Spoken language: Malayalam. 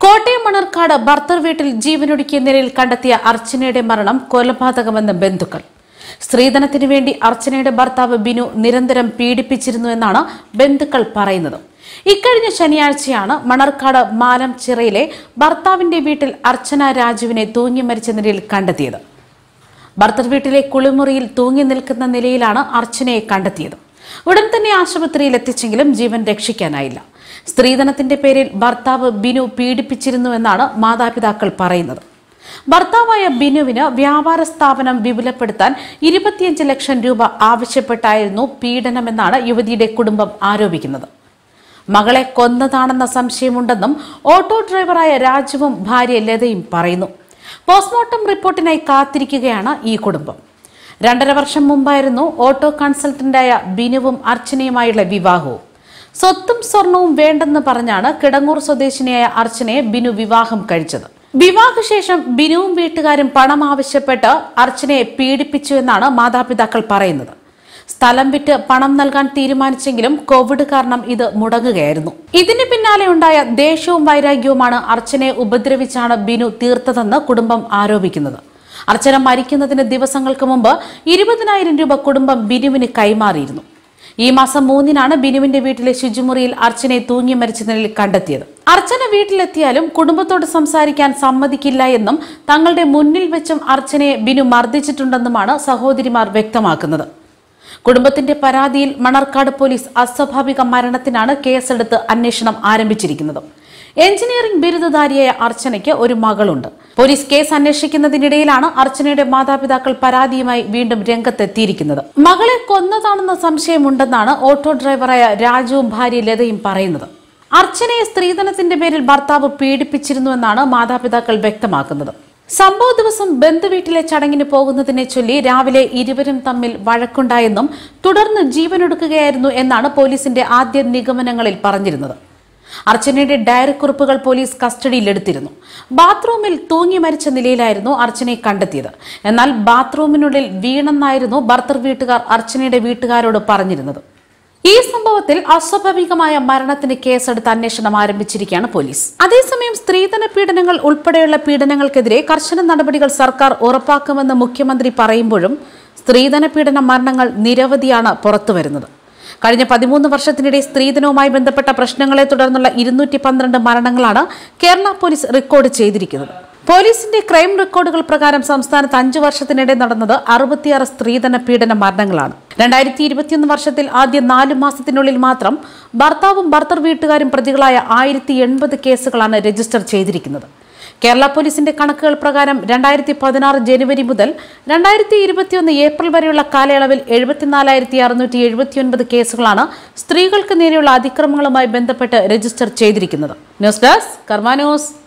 കോട്ടയം മണർക്കാട് ഭർത്തർ വീട്ടിൽ ജീവനൊടുക്കിയ നിലയിൽ കണ്ടെത്തിയ അർച്ചനയുടെ മരണം കൊലപാതകമെന്ന് ബന്ധുക്കൾ. സ്ത്രീധനത്തിനു വേണ്ടി അർച്ചനയുടെ ഭർത്താവ് ബിനു നിരന്തരം പീഡിപ്പിച്ചിരുന്നു എന്നാണ് ബന്ധുക്കൾ പറയുന്നത്. ഇക്കഴിഞ്ഞ ശനിയാഴ്ചയാണ് മണർക്കാട് മാലംചിറയിലെ ഭർത്താവിന്റെ വീട്ടിൽ അർച്ചന രാജുവിനെ തൂങ്ങി മരിച്ച നിലയിൽ കണ്ടെത്തിയത്. ഭർത്തർ വീട്ടിലെ കുളിമുറിയിൽ തൂങ്ങി നിൽക്കുന്ന നിലയിലാണ് അർച്ചനയെ കണ്ടെത്തിയത്. ഉടൻ തന്നെ ആശുപത്രിയിൽ എത്തിച്ചെങ്കിലും ജീവൻ രക്ഷിക്കാനായില്ല. സ്ത്രീധനത്തിന്റെ പേരിൽ ഭർത്താവ് ബിനു പീഡിപ്പിച്ചിരുന്നുവെന്നാണ് മാതാപിതാക്കൾ പറയുന്നത്. ഭർത്താവായ ബിനുവിന് വ്യാപാര സ്ഥാപനം വിപുലപ്പെടുത്താൻ 25 ലക്ഷം രൂപ ആവശ്യപ്പെട്ടായിരുന്നു പീഡനമെന്നാണ് യുവതിയുടെ കുടുംബം ആരോപിക്കുന്നത്. മകളെ കൊന്നതാണെന്ന സംശയമുണ്ടെന്നും ഓട്ടോ ഡ്രൈവറായ രാജുവും ഭാര്യ ലതയും പറയുന്നു. പോസ്റ്റ്മോർട്ടം റിപ്പോർട്ടിനായി കാത്തിരിക്കുകയാണ് ഈ കുടുംബം. 2.5 വർഷം മുമ്പായിരുന്നു ഓട്ടോ കൺസൾട്ടന്റായ ബിനുവും അർച്ചനയുമായുള്ള വിവാഹവും. സ്വത്തും സ്വർണവും വേണ്ടെന്ന് പറഞ്ഞാണ് കിടങ്ങൂർ സ്വദേശിനിയായ അർച്ചനയെ ബിനു വിവാഹം കഴിച്ചത്. വിവാഹശേഷം ബിനുവും വീട്ടുകാരും പണം ആവശ്യപ്പെട്ട് അർച്ചനയെ പീഡിപ്പിച്ചുവെന്നാണ് മാതാപിതാക്കൾ പറയുന്നത്. സ്ഥലം വിറ്റ് പണം നൽകാൻ തീരുമാനിച്ചെങ്കിലും കോവിഡ് കാരണം ഇത് മുടങ്ങുകയായിരുന്നു. ഇതിന് പിന്നാലെ ഉണ്ടായ ദേഷ്യവും വൈരാഗ്യവുമാണ് അർച്ചനയെ ഉപദ്രവിച്ചാണ് ബിനു തീർത്തതെന്ന് കുടുംബം ആരോപിക്കുന്നത്. അർച്ചന മരിക്കുന്നതിന് ദിവസങ്ങൾക്ക് മുമ്പ് 20,000 രൂപ കുടുംബം ബിനുവിന് കൈമാറിയിരുന്നു. ഈ മാസം 3-നാണ് ബിനുവിന്റെ വീട്ടിലെ ശുചിമുറിയിൽ അർച്ചനയെ തൂങ്ങി മരിച്ച നിലയിൽ കണ്ടെത്തിയത്. അർച്ചന വീട്ടിലെത്തിയാലും കുടുംബത്തോട് സംസാരിക്കാൻ സമ്മതിക്കില്ല എന്നും തങ്ങളുടെ മുന്നിൽ വെച്ചും അർച്ചനയെ ബിനു മർദ്ദിച്ചിട്ടുണ്ടെന്നുമാണ് സഹോദരിമാർ വ്യക്തമാക്കുന്നത്. കുടുംബത്തിന്റെ പരാതിയിൽ മണർക്കാട് പോലീസ് അസ്വാഭാവിക മരണത്തിനാണ് കേസെടുത്ത് അന്വേഷണം ആരംഭിച്ചിരിക്കുന്നത്. എഞ്ചിനീയറിംഗ് ബിരുദധാരിയായ അർച്ചനയ്ക്ക് ഒരു മകളുണ്ട്. പോലീസ് കേസ് അന്വേഷിക്കുന്നതിനിടയിലാണ് അർച്ചനയുടെ മാതാപിതാക്കൾ പരാതിയുമായി വീണ്ടും രംഗത്തെത്തിയിരിക്കുന്നത്. മകളെ കൊന്നതാണെന്ന സംശയമുണ്ടെന്നാണ് ഓട്ടോ ഡ്രൈവറായ രാജുവും ഭാര്യ ലതയും പറയുന്നത്. അർച്ചനയെ സ്ത്രീധനത്തിന്റെ പേരിൽ ഭർത്താവ് പീഡിപ്പിച്ചിരുന്നുവെന്നാണ് മാതാപിതാക്കൾ വ്യക്തമാക്കുന്നത്. സംഭവ ദിവസം ബന്ധുവീട്ടിലെ ചടങ്ങിന് പോകുന്നതിനെ ചൊല്ലി രാവിലെ ഇരുവരും തമ്മിൽ വഴക്കുണ്ടായെന്നും തുടർന്ന് ജീവനൊടുക്കുകയായിരുന്നു എന്നാണ് പോലീസിന്റെ ആദ്യ നിഗമനങ്ങളിൽ പറഞ്ഞിരുന്നത്. അർച്ചനയുടെ ഡയറി കുറിപ്പുകൾ പോലീസ് കസ്റ്റഡിയിലെടുത്തിരുന്നു. ബാത്റൂമിൽ തൂങ്ങി മരിച്ച നിലയിലായിരുന്നു അർച്ചനയെ കണ്ടെത്തിയത്. എന്നാൽ ബാത്റൂമിനുള്ളിൽ വീണെന്നായിരുന്നു ഭർത്തർ വീട്ടുകാർ അർച്ചനയുടെ വീട്ടുകാരോട് പറഞ്ഞിരുന്നത്. ഈ സംഭവത്തിൽ അസ്വാഭാവികമായ മരണത്തിന് കേസെടുത്ത് അന്വേഷണം ആരംഭിച്ചിരിക്കുകയാണ് പോലീസ്. അതേസമയം സ്ത്രീധന പീഡനങ്ങൾ ഉൾപ്പെടെയുള്ള പീഡനങ്ങൾക്കെതിരെ കർശന നടപടികൾ സർക്കാർ ഉറപ്പാക്കുമെന്ന് മുഖ്യമന്ത്രി പറയുമ്പോഴും സ്ത്രീധന പീഡന മരണങ്ങൾ നിരവധിയാണ് പുറത്തുവരുന്നത്. കഴിഞ്ഞ 13 വർഷത്തിനിടെ സ്ത്രീധനവുമായി ബന്ധപ്പെട്ട പ്രശ്നങ്ങളെ തുടർന്നുള്ള 212 മരണങ്ങളാണ് കേരള പോലീസ് റെക്കോർഡ് ചെയ്തിരിക്കുന്നത്. പോലീസിന്റെ ക്രൈം റെക്കോർഡുകൾ പ്രകാരം സംസ്ഥാനത്ത് 5 വർഷത്തിനിടെ നടന്നത് 66 സ്ത്രീധന പീഡന മരണങ്ങളാണ്. 2021 വർഷത്തിൽ ആദ്യ 4 മാസത്തിനുള്ളിൽ മാത്രം ഭർത്താവും ഭർത്തർ വീട്ടുകാരും പ്രതികളായ 1080 കേസുകളാണ് രജിസ്റ്റർ ചെയ്തിരിക്കുന്നത്. കേരള പോലീസിന്റെ കണക്കുകൾ പ്രകാരം 2016 ജനുവരി മുതൽ 2021 ഏപ്രിൽ വരെയുള്ള കാലയളവിൽ 74,679 കേസുകളാണ് സ്ത്രീകൾക്ക് നേരെയുള്ള അതിക്രമങ്ങളുമായി ബന്ധപ്പെട്ട് രജിസ്റ്റർ ചെയ്തിരിക്കുന്നത്. News desk Karma news.